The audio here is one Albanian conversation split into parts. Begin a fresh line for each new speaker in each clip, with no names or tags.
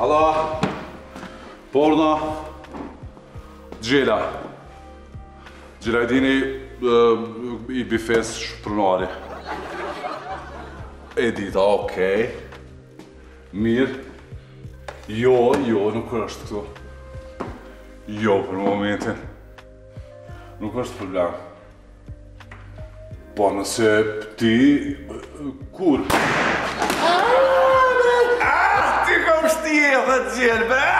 Hala. Porno. Gjela. Gjela e dini i bifes shpërnari. Edita, okej. Mirë. Jo, nuk është këtu. Jo, për momentin. Nuk është problem. Po nëse ti... Kur?
Ti kom shtje, dhe të gjelë, bre!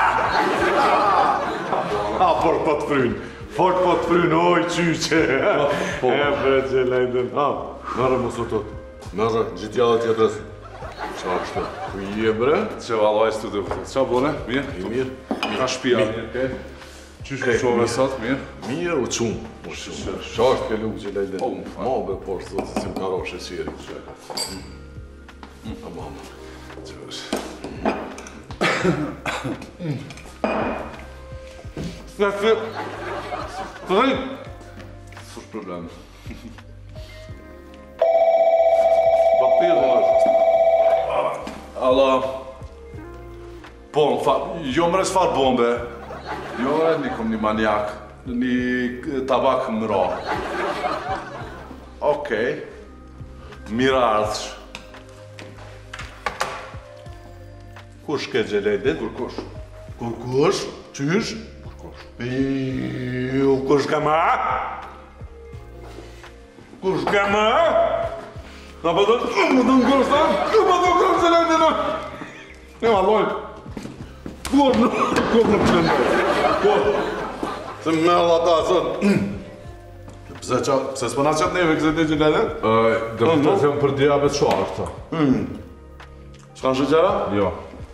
Fort po të frynë. Fort po të frynë, oj, qyqe. E, bre, gjelë, e ndën. Mërë, më sotot. Mërë, gjithjallë tjetërës. Qa është? Ku i e, bre?
Që valaj së të të vëtë. Qa bone? Mirë?
I mirë.
Ka shpia mirë. Qysh u qove sot, mirë?
Mirë, u qumë. Qa është ke lukë gjelë, e ndën? Ma, be, por, sot, se si më karo shqiri. Mama.
Sneffi! Tëj! S'është problem. Bapir, Alla... Po, jo mre s'far bombe. Jo mre nikom një maniak. Një tabak më ra. Okej. Mira ardhsh.
Kush ke gjeledin?
Kur
Kush? Qysh? Kush ka ma? Kush ka ma? Na po të ngërës ta? Ku po të ngërës e lejtë në? Ne ma lojnë. Kur në që në? Kur? Se me alla ta sot. Pse s'pëna qatë neve këse ti gjeledin?
Dhe të them për diabet që është ta.
Shkan shëgjera?
Jo.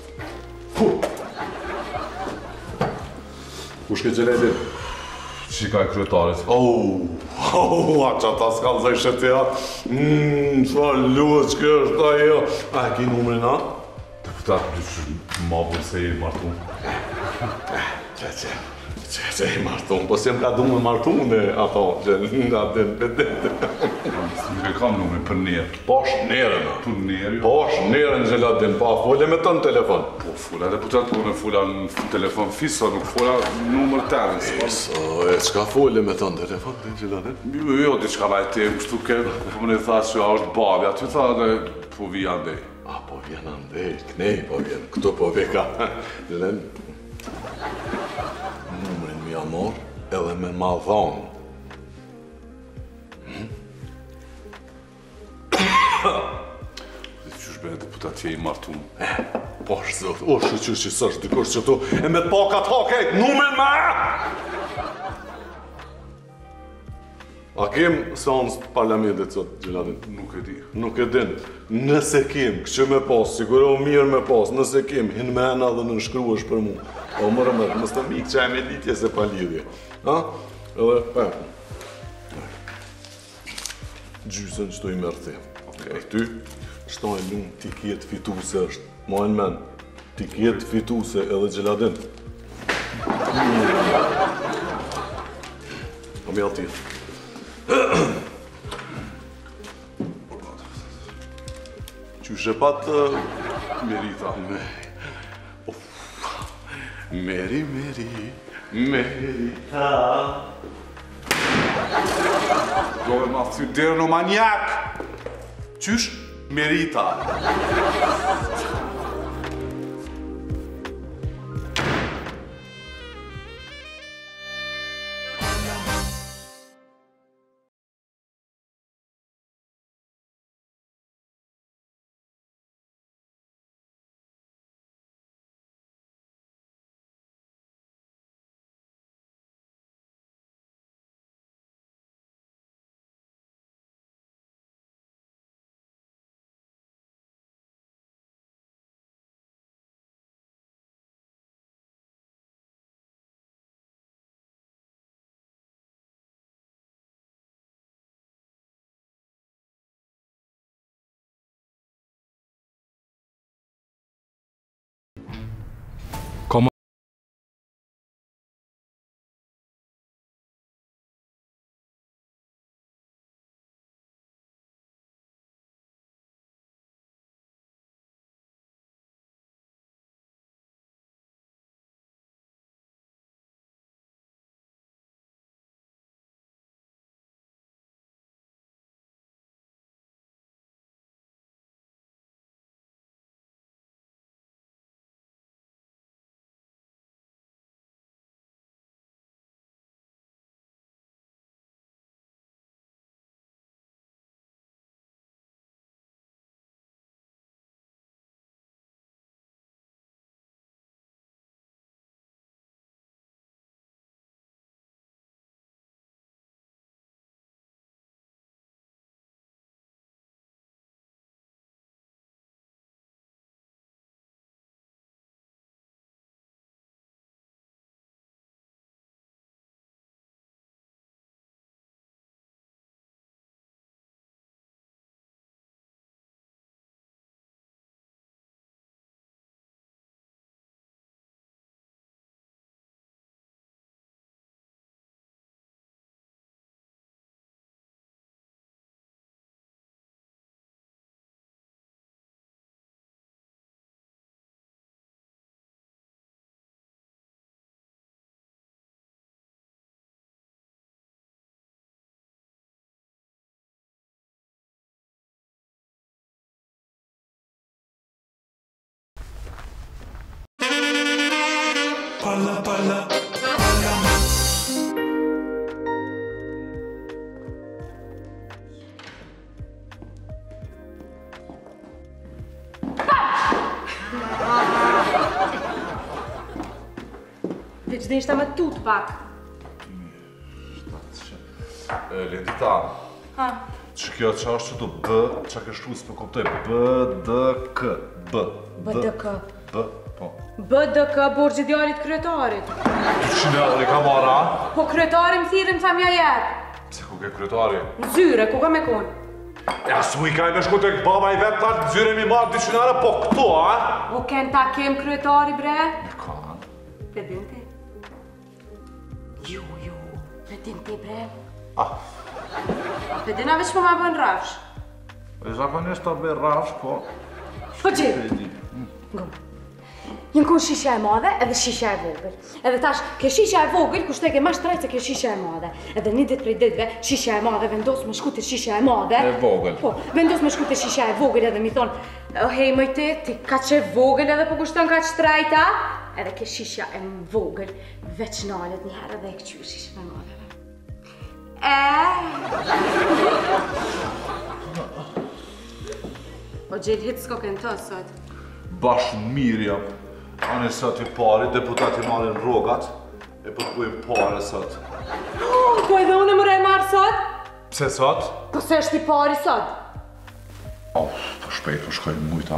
Kush ke gjeledin?
Qika e kryetarit.
A qa ta s'kallëzaj shëtja. Qa luët që kjo është ajo. A e ki numrin, a?
Deputat, ma bërë se i martun.
Që i martun, po si jem ka du me martun dhe ato, që nga den pedet.
Nuk e kam numrin për njerë.
Posh njerën, a?
Për njerë, jo.
Posh njerën gjeladin, pa fole me të në telefon.
Po, fula deputat, po në fula në telefon fiso, nuk fula numër tërën.
E qka fole me të në telefon, të gjeladin?
Jo, diçka na e tem, kështu ke, po më ne tha që a është babi, aty tha dhe po vija ndej.
A, po vjen andej, knej po vjen, këtu po veka. Gjeladin, numrin mi amor edhe me ma dhonë.
Qysh bërë deputat je i martun.
Po shëzot, o shëqysh që sështë dikosh që tu e me të pakat hakejt, numrin me! A kem seans parlamentit sot, Gjeladin?
Nuk e di.
Nuk e din. Nëse kem, që me pas, siguro mirë me pas, nëse kem, hin me ena dhe në nshkruash për mu. O mërë, mës të mikë që e me litje se pa lidhje. Ha? Edhe, gjysën që tu i mërë the. Për ty, shtaj lumë ti kjetë fituse është. Majnë men, ti kjetë fituse edhe Gjeladin. Po mi alti. Qyshe pat
Merita.
Meri, Merita.
Do e ma thy derë në maniak. Qysh? Merita.
Deci de ăștia mă tot fac.
Lindita, që kjo që është që tu B, që ke shtu s'pe kuptoj, B-D-K, B.
B-D-K.
B, po.
B-D-K, borgjë djalit kryetarit.
200 euro i ka mara?
Po kryetari më thirrën sa mja jetë.
Pse ku ke kryetari?
Në zyre, ku ka me konë?
Ja, s'u i ka i me shku tek baba i vetë tatë zyre mi marrë 200 euro, po këto, a?
O ken ta kem kryetari, bre?
Me ka, a?
Pedinte? Jo, pedinte, bre.
Ah.
Pedina veç po ma bën rafsh.
E zakonisht ta bërë rafsh, po...
Po gjithë. Jënë kun shisha e madhe edhe shisha e vogël. Edhe tash, ke shisha e vogël, kushteke ma shtrejt se ke shisha e madhe. Edhe një dit prej ditve, shisha e madhe vendos me shku të shisha e madhe.
E vogël.
Po, vendos me shku të shisha e vogël edhe mi thonë, hej mëjti, ti ka që vogël edhe po kushton ka shtrejta. Edhe ke shisha e vogël, veç nalet një herë edhe e këqyr shisha e madhe. Po gjelë hitë s'ko kënë të sot.
Bashkë mirë jam. Anë i sot i pari, deputati marrin rogat, e po t'bujmë pare sot.
Po edhe unë më marë sot?
Pse sot?
Po se është i pari sot.
Po shpejt, po shkojnë mujta.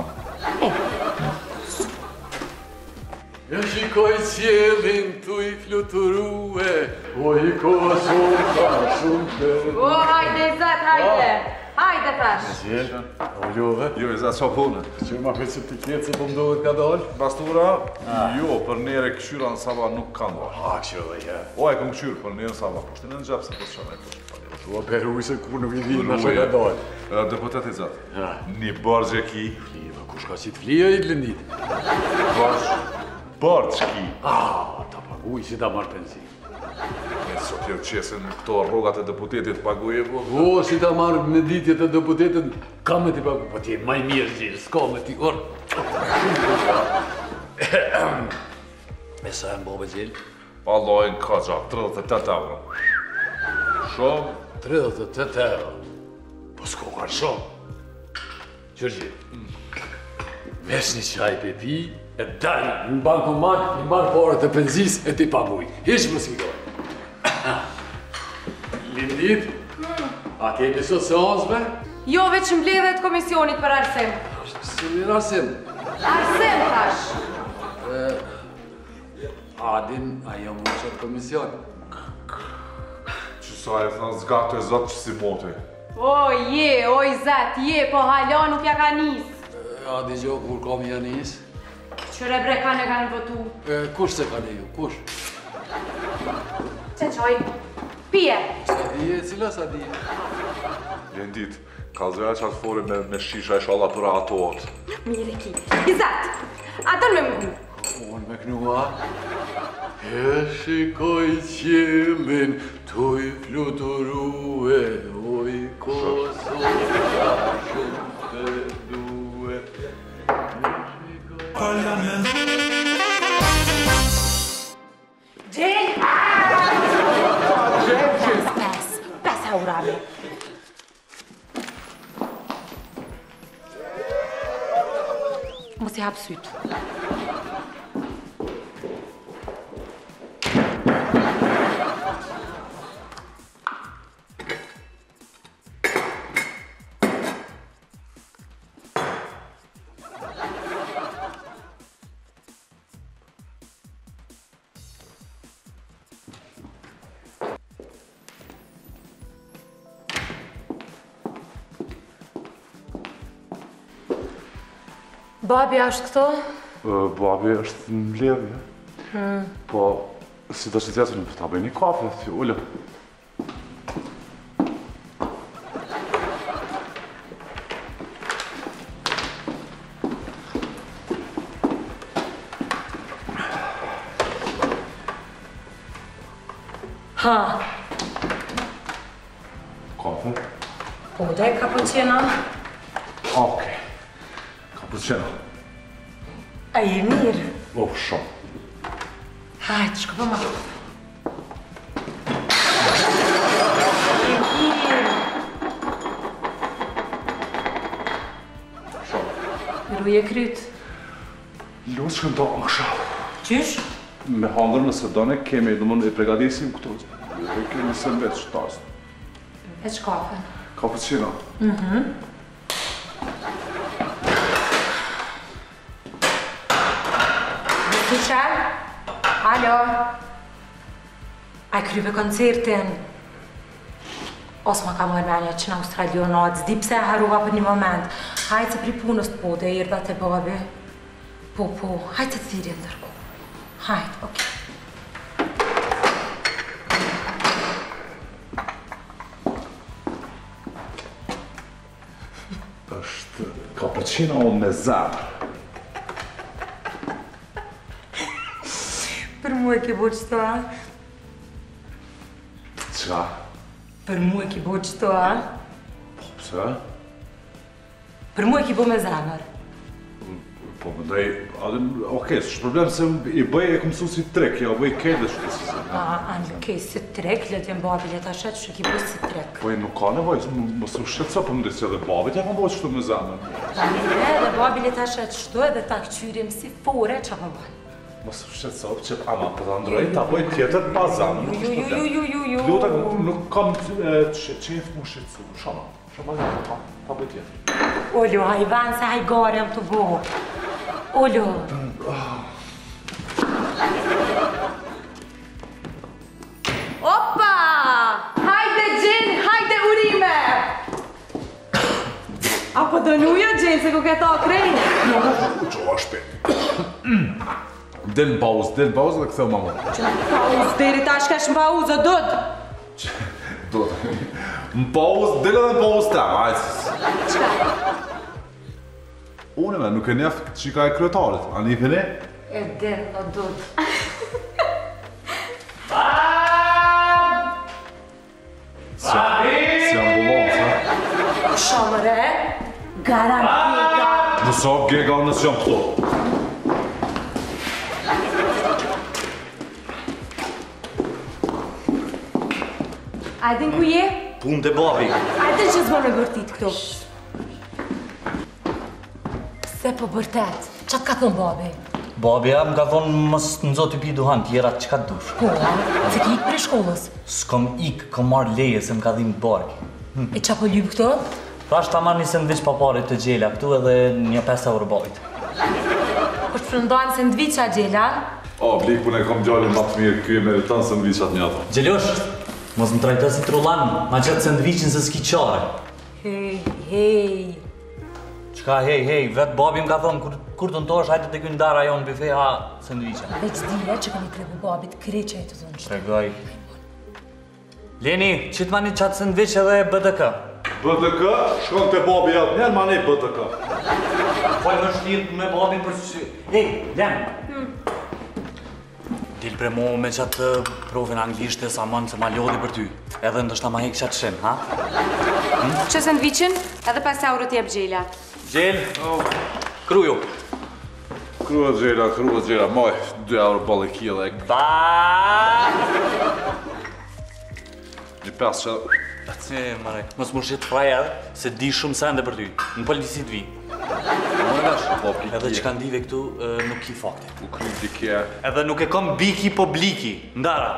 Ja shikoj qjelin tu i fluturue, o i Kosovë ka shumë të...
O, hajde, Zet, hajde! Hajde, tash!
Qjelë, o ljove?
Jo, i zatë qa punë.
Që ma këtë që t'i kjetë se po mdohet ka dalë?
Bastura, jo, për nere këshyra në Saba nuk kanë dalë.
A, këshyra, ja.
O, e këm këshyrë për nere në Saba, po shtinë në gjepë se po shënë e po.
Tua peruj se kur nuk i vinë në shë ka dalë.
Deputet i Zatë, një bërgje ki.
Fliva, kush ka qitë flija i t'lëndit?
Bërgje ki.
Ta paguj si ta marrë pensi.
E sot jo qesin këto rrogat e deputetit paguje, po?
O, si ta marrë në ditjet e deputetit, ka me t'i paguj, po ti maj mirë gjilë, s'ka me t'i orë. Me sa e mbobe gjilë?
Pa lojnë ka gjatë, 38 euro. Shumë?
38 euro. Po s'ko ka shumë. Gjërgji, mes një qaj pe pi, e dalë në bankomat, një marë parët e penzis e ti paguj. Hiq më s'mi dojë. Lindit, a kemi sot seansve?
Jo, veç mbledhet komisionit për Arsim.
Si mirë Arsim?
Arsim, tash.
Adin, a jo më qatë komision?
Qësa e thënë zgatë e zotë që si moti.
Oj, Zet, po hala nuk ja ka nis.
Adi gjo, kur kam janis?
Qëre bre ka në kanë votu.
Kush se ka në ju, kush?
Se qoj, pije.
Sa dije, cila sa dije?
Lindit, kalzoja që atë fori me shisha e shala për atot.
Mire ki. Zet, a do në me më.
Unë me knua. E shikoj qjelin, tu i fluturue, o i Kosovë ka shumë të due.
Gjell! Pes haurame. Mos i hap sytë. Babi është këto?
Babi është në mbledhje. Po, si do që t'jesën, ta bëj një kafe, si ullë.
Ha.
Kafe?
Po, dhe cappuccino?
Okej. Cappuccino.
A je mirë?
O, shumë.
Hajde, shko për ma. Ruje kryt.
Losë shkëm ta aksha.
Qysh?
Me hangër nëse done kemi, dhe mund e pregadisim këto. Kemi se në veç shtasë.
Veç kafe.
Cappuccino.
Michel? Alo? A kryve koncertin? Os ma ka mërë menja që në Australionat, zdi pse harova për një moment. Hajtë se pri punës të po, dhe irda të babi. Po, hajtë të thiri ndërku. Hajtë, okej.
Është cappuccino me zemër.
Për mu e ki bo qëto, a?
Qa?
Për mu e ki bo qëto, a?
Pse?
Për mu e ki bo me zemër.
Po më ndaj, okej, s'është problem se i bëj e këmësu si trek, ja bëj kej dhe shtë si zemë.
Okej, si trek, le t'jem babi le ta shetë, që ki bo si trek.
Po e nuk ka nevoj, më së shqetësa për më desja dhe babit, ja kam bëj qështu me zemër.
Dhe babi le ta shetë shtu edhe ta këqyrim si fore, që pa bëj.
Më së shqetësa për që ama për të ndrojt, ta bëj tjetër pa zemër.
Ju.
Luta, nuk kam qef më shqetësu, shama zemër, ta bëj tjetër.
Olo, hajvan se hajgare jam të bo. Olo. Opa! Hajde gjin, hajde urime! Apo dënuja gjin, se ku këta krejnë?
Qa shpet. Del në pauzë dhe këtheu ma më.
Që në pauzë, deri ta shkesh në pauzë, dëd!
Në pauzë, del edhe në pauzë të hajtë.
Qka?
Une me, nuk e njef qika e kryetarit, a një fini?
E del, o dëd.
Si ambulans, ha?
Shamëre, garantika.
Nëso gega nësë jam këto.
Ajdin ku je?
Punë të babi.
Ajdin që zbër me bërtit këtu. Se po bërtet, që ka thënë babi?
Babi ja më ka thonë mos nëzo t'i pi duhan, tjera që ka t'dush.
Po, se ki ikë për shkollës.
S'kom ikë, kom marrë leje se më ka dhimë bark.
E qa po lypë këto?
Prash ta marrë një sandviq paparit të gjela këtu edhe një 5 euro babit.
Kështë përndojnë sandviqa, Gjela?
O, blikun e kom gjallin ma të mirë, kjo e meritan sandviqat një ato.
Gjelosh, mos më trajta si trullan, ma qëtë sandviqin se s'ki qare.
Hej.
Qka hej, vetë babi më ka thonë, kur të ntosh, hajtë të kënë dara jonë bife ha sandviqa.
Veç dhije që kam i trebu babit kreqe e të thonë që.
Tregoj. Leni, qitë ma një qatë sandviq edhe BDK.
BTK, shkon të babi jatë njerë, ma ne BTK.
Foj më shtirë me babin për që... Hej, Len! Dil bre mo me qatë provin anglishte sa manë se ma lodhi për ty. Edhe ndështë ta ma hek qatë shen, ha?
Që sandviqin? Edhe 5 euro t'jep Gjela.
Gjel, kruju.
Krua gjera, moj, 2 euro bale kile.
Ba!
Një 5 që...
Mare, mos më shqit fraj edhe, se di shumë sende për ty. Në polisit vi.
Më në shë,
Edhe që kanë dive këtu, nuk ki fakte.
U kry dikje.
Edhe nuk e kom biki po bliki. Ndara.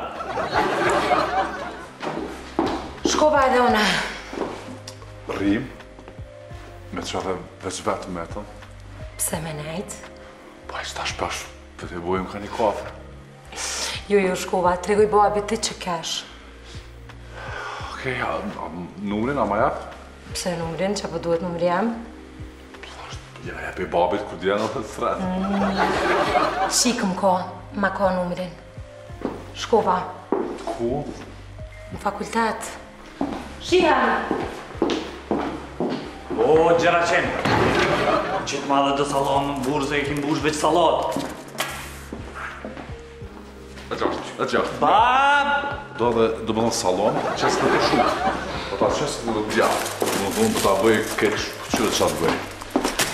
Shkova edhe una.
Rrim. Me që dhe veç vetë me të.
Pse me nejt?
Pa ishtë ta shpesh, të të bojmë ka një kafe.
Jo, shkova, tregoj babit ti që kesh.
Okej, numrin, ama jap?
Pse numrin, që po duhet numri jam?
Ja, jepi babit kur djenë dhe të thret.
Shikëm ka, ma ka numrin. Shkova.
Ku?
Në fakultet. Shihem!
O, gjera qenë. Qitë madhe të salon në burë se e kim bush veç salat.
E gjashtë.
Bab!
Do dhe do më dhënë salon, qesë në të shumë. Po ta qesë në të djallë. Më dhënë për ta bëj keq, qërë që atë bëj.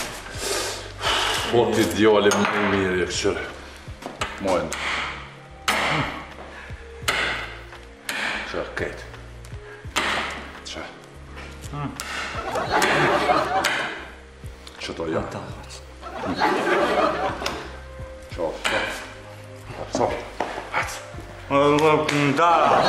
Po t'i djali më mirë e këqërë. Mojnë. Që, këtë. Që. Që to janë. Që, që. Hajtë.
Da.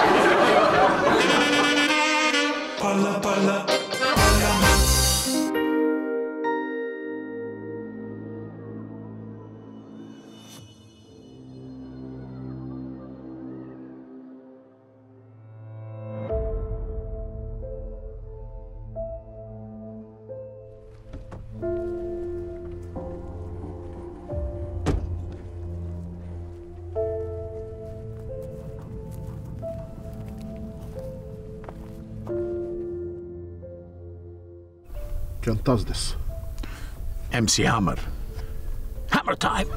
Can touch this. MC Hammer. Hammer time!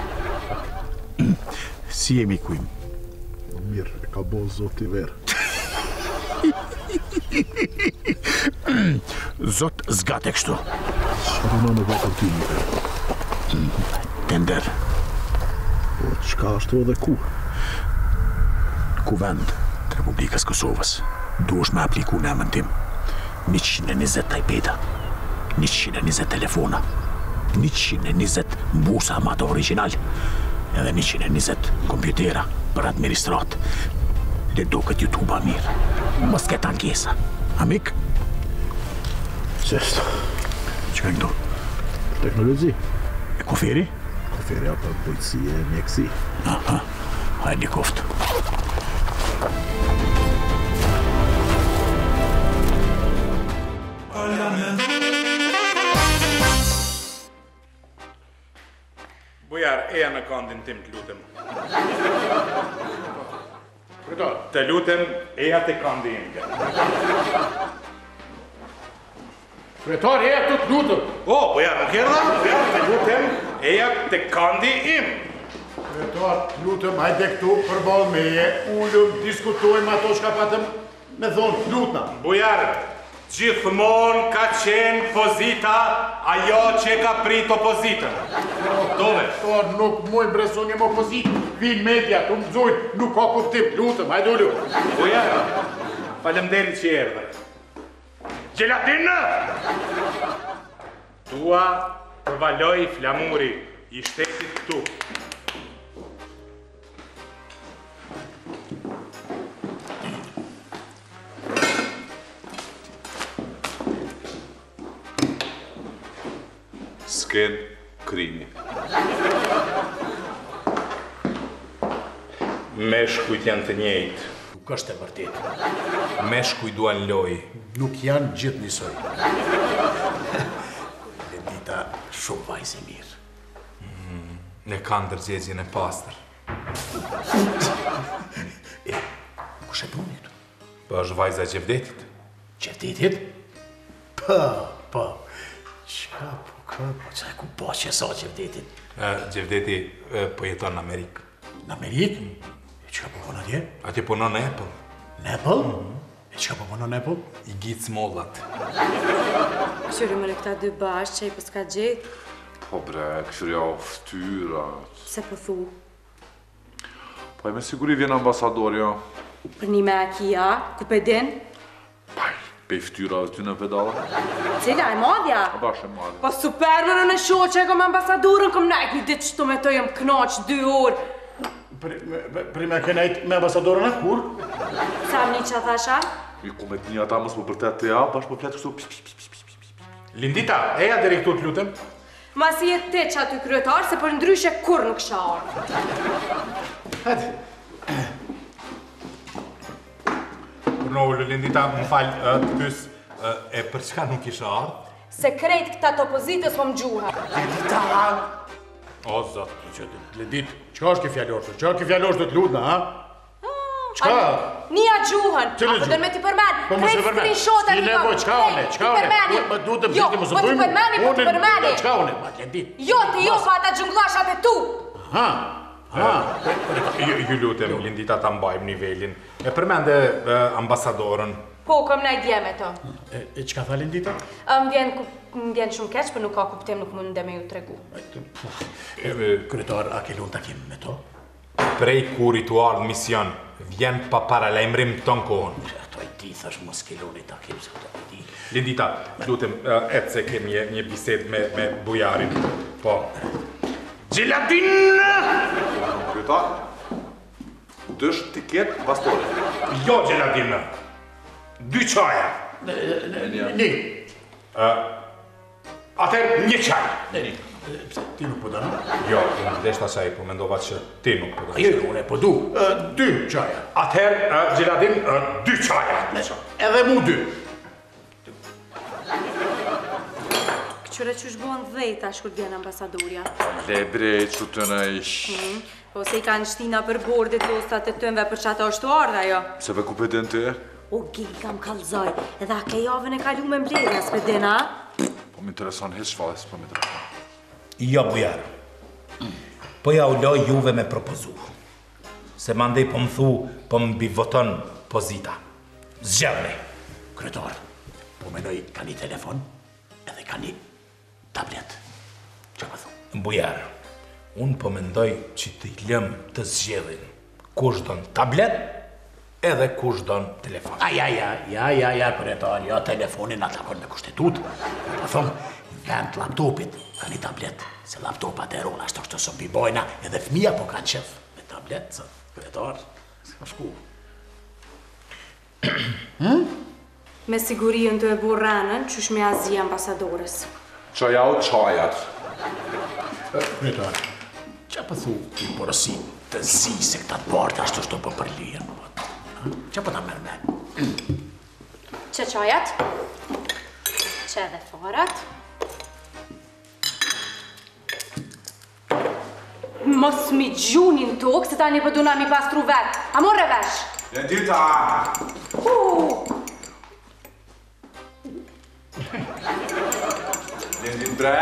Si jemi kujmë? Mirë, e ka bo zoti verë. Zot zgate kështu. Shërëna në vatën ty një verë. Tender. Po, qka është edhe ku? Ku vend të Republikës Kosovës. Duesh me apliku në emën tim. 120 tajpeta. 120 telefona, 120 mbusa amato original, edhe 120 kompjutera për administrat. Dhe do këtë YouTube-a mirë. Mos ketë ankesa. Amik? Qështë? Që ka këto? Teknologi. E kuferi? Kuferi apo bujtësi e mjekësi. Aha, hajde një koftë.
Bujar, eja në kandin tim të lutem. Të lutem, eja të kandin im.
Kretar, eja të lutem.
O, bujar, në kërda, bujar, të lutem, eja të kandi im.
Kretar, të lutem, hajde këtu përbal meje, ullëm, diskutojmë ato shka patëm me thonë të lutna.
Bujar, gjithmon ka qenë pozita ajo që ka prit opozitën. Dove?
Kretar, nuk muj breson jem opozit, vinë media, të më dzojnë, nuk ka kuptim, lutëm, hajde ullëm.
Bujar, falemderit që erdhe. Gjelatina! Tua përvaloj flamuri i shtetit këtu.
S'ken krimi.
Meshkujt janë të njëjtë.
Nuk është e vërtet.
Meshkuj duan loj.
Nuk janë gjithë njësoj. Lendita shumë vajzë e mirë.
Ne kanë dërgjegjen e pastër.
Kush e punit?
Po është vajza Gjevdetit.
Gjevdetit? Po. Qa ku po që sa Gjevdetit?
Gjevdeti po jeton në Amerikë.
Në Amerikë? E qka po punon atje?
Atje punon në Apple.
Në Apple? E qka po punon në Apple?
I gjitë smollat.
Këshyri më në këta dy bashkë që i për s'ka gjithë,
Po bre, këshurja o ftyra.
se për thu.
Po e me siguri vjen ambasador, jo.
Për një me akia, ku pe din?
Paj, pe ftyra dhe ty në pedala.
Cila e madhja?
A bashkë e madhe.
Po super më në shoqe që e kom ambasadurën, kom najt një ditë qëtu me të jëm knaq 2 orë.
Pri me kënajt me ambasadorën e kur?
Sa më një që thasha?
I ku me të një ata mësë më përtet të ja, bashkë më fletë kështu pis.
Lindita, eja deri këtu të lutem.
Ma si jetë te që aty kryetar, se për ndryshe kur nuk shë ardhë.
Hajde. Përnohullu, Lindita, më falë të pys, e për çka nuk isha ardhë?
Se krejt këta të opozitës më gjuha.
Lendita!
O, zotë.
Lendit, qka është ke fjallorës? Qka është ke fjallorës do të lutna, ha? Qka?
Nia gjuhën,
Cile
apo
gjuhën?
dërme t'i përmen,
Po mos e
krejt
përmen.
screenshot-a
S'ki nevoj, qka une? Qka une? Më duhet të
Jo,
mos e
po t'i
dojmë.
përmeni, po t'i përmeni.
Qka une? Ma Lendit.
Jo, ti jo, pa ata gjunglashat e tu.
Ha?
Ju lutem, Lindita, ta mbajmë nivelin. E përmende ambasadorën.
Po, kom naj dje me të.
E qka tha Lendita?
Më vjen shumë keq, për nuk ka kuptim, nuk mund dhe me ju tregu.
Kryetar, a ke lun takim me to?
Prej kur i tu ardhë mision, vjen pa paralajmërim ton kohën.
Ato I di thash mos keloni ta kem se ato I di.
Lindita, lutem, ecë se kemi një bisedë me bujarin. Po. Gelatin!
Kryetar, dësh tiket pastore.
Jo gelatin. 2 qaja.
Ni.
Atëherë një qaj.
Neni. Ti nuk po dano?
Jo, unë deshta asaj, po mendova që ti nuk po do.
Jo, unë po du. 2 qaja.
Atëherë gelatin 2 qaja.
Edhe mu 2.
Qyre që shbohen 10 tash kur vjen ambasadorja.
Le bre, që të në ish.
Po se I kanë shtina për bordit lostat e tënve për që ato është të ardha, jo?
Se be ku për den të?
O, kam kalzoj, edhe a ke javën e kalu me mbledhja, s'pedin, a?
Po m'intereson hiç shfales, po m'intereson.
Jo, bujar. Po ja u loj juve me propozu. Se mandej po m'thu, po m'bi voton pozita. Zgjavni.
Kryetar, po menoj ka një telefon edhe ka një tablet. Që më thu?
Bujar, unë po mendoj që t'i lëm të zgjedhin kush don tablet edhe kush don telefon.
Ja, kryetar, jo telefonin atë akon me kushtetut. Po thonë, vend laptopit ka një tablet. Se laptopat e rona ashtë të së bibojna edhe fëmija po kanë qef me tablet, se kryetar, s'ka shku.
Me sigurien të e burranën, qysh me azi ambasadores.
Qaja o qajat.
Kryetar, që për thu I porosi të zi se këta të partë ashtë të për përlijen? Që për ta mërë me?
Që qajat? Që edhe farat? Mos mi gjunin tokë, se tani përduna mi pastru vetë. A morre vesh?
Lindita! Lindin bre!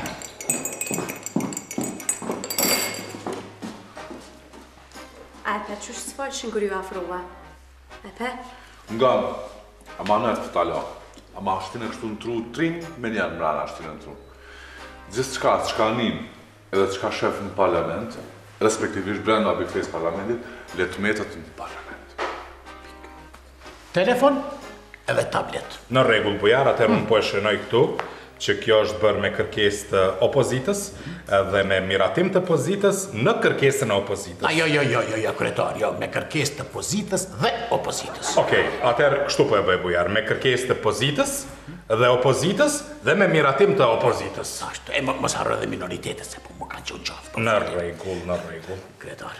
Epe, qysh s'falshin kër ju afrova? Epe?
Ngam, ama në të talo. Ama ashtin e kështu në tru trin, me njerë mrana ashtin e në tru. Gjithë qka nin, edhe qka shef në parlament, respektivisht brenda bifes parlamentit, le të metët në parlament.
Telefon edhe tablet.
Në rregull, bujar, atëherë unë po e shënoj këtu që kjo është bërë me kërkesë të opozitës dhe me miratim të pozitës në kërkesën e opozitës.
Jo, kryetar, jo, me kërkesë të pozitës dhe opozitës.
Okej, atëherë kështu po e bëj bujar, me kërkesë të pozitës dhe opozitës dhe me miratim të opozitës.
Ashtu, e mos harro edhe minoritetet, se po më kanë qenë qafë.
Në rregull.
Kryetar.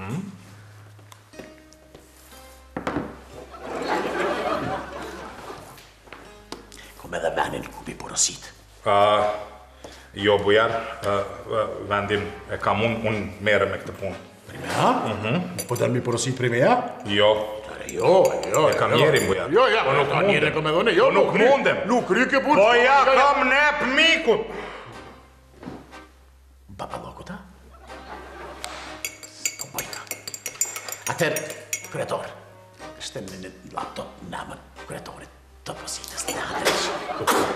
Kom edhe venin ku bi porosit.
Jo, bujar, vendin e kam unë mere me këtë punë.
Primea? Po të mi porosit primea?
Jo.
Jo.
E kam njerin, bujar.
Jo,
po nuk mundem.
njerën e kom edhe ne, jo,
nuk mundem.
Nuk ryke punë.
Po ja kam nep mikut.
Baballokut, ha? Po bojta. Atër, kryetar, shtem në laptop namën kryetarit të pozitës në atër.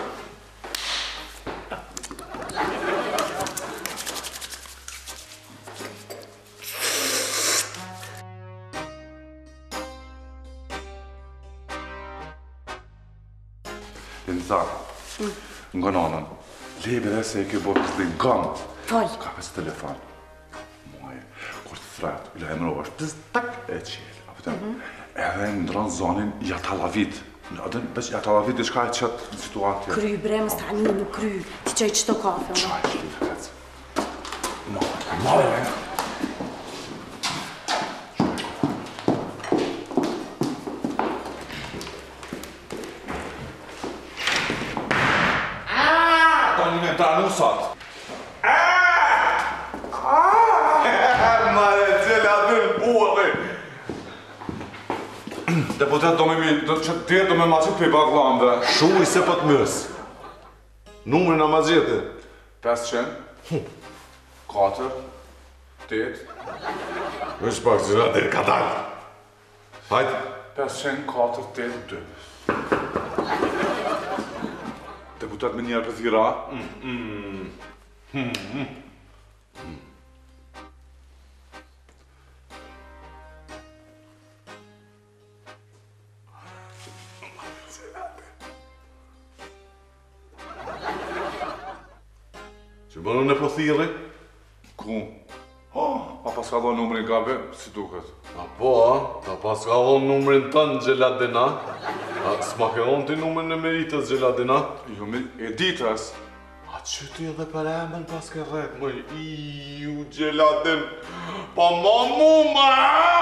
Lindita, nga nanën, lebe dhe se e ke bërë kësë dhe ngam.
Fol.
Ka kësë telefon. Muaj, kur të thret, ila e mërova është pës tak e qelë. Edhe ndronë zonin Jatalavit. Beq Jatalavit i shka e qëtë në situatë.
Kry, bre, më stani nuk kry. Ti qaj qëto kafe,
Qaj kështu të këtës.
Mare.
Tani me pranusat. Mare, qële atë në buëllë. Deputet do me maqit për i baklamve.
Shumë I se për të mësë. Numërin a mazjete.
500, 4, 8,
Është pak që nga dherë ka dalë. Hajtë.
500, 4, 8, 2. Deputet me njerë për thira.
Që bënu në po thirri?
Ku? A pas ka dhënë numrin gabe, si duket.
A po, ta pas ka dhonë numrin tënë Gjeladina. A s'ma ke dhonë ti numrin e Meritës Gjeladina?
Jo, Editas.
A që ti edhe për emën pas ke rreth, më Gjeladin. Pa ma mu, ma!